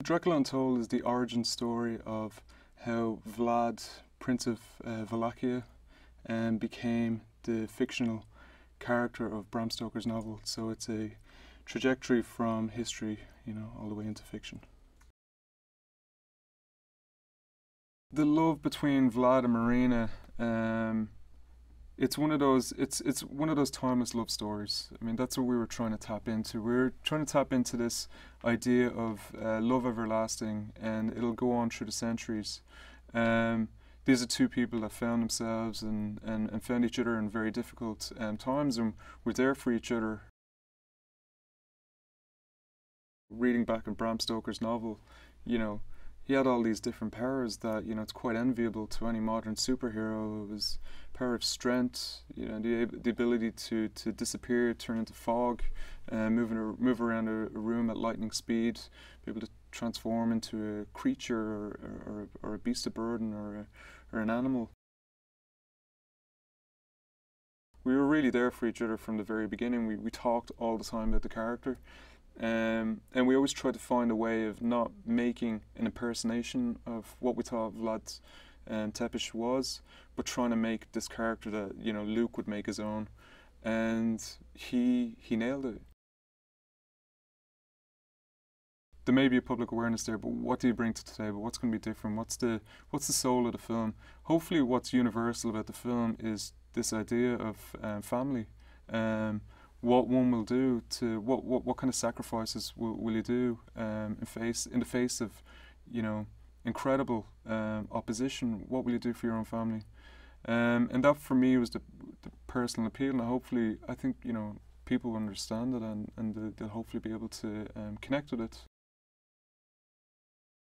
Dracula Untold is the origin story of how Vlad, Prince of Wallachia, became the fictional character of Bram Stoker's novel. So it's a trajectory from history, all the way into fiction. The love between Vlad and Mirena, it's one of those timeless love stories. I mean, that's what we were trying to tap into. We were trying to tap into this idea of love everlasting, and it'll go on through the centuries. These are two people that found themselves and found each other in very difficult times, and were there for each other. Reading back on Bram Stoker's novel, he had all these different powers that, it's quite enviable to any modern superhero. It was power of strength, the ability to disappear, turn into fog, move around a room at lightning speed, be able to transform into a creature or a beast of burden or an animal. We were really there for each other from the very beginning. We talked all the time about the character. And we always tried to find a way of not making an impersonation of what we thought Vlad Tepes was, but trying to make this character that Luke would make his own, and he nailed it. There may be a public awareness there, but what do you bring to the table? What's going to be different? What's the soul of the film? Hopefully, what's universal about the film is this idea of family. What one will do to what kind of sacrifices will you do in the face of incredible opposition? What will you do for your own family? And that for me was the personal appeal, and hopefully I think people will understand it, and they'll hopefully be able to connect with it.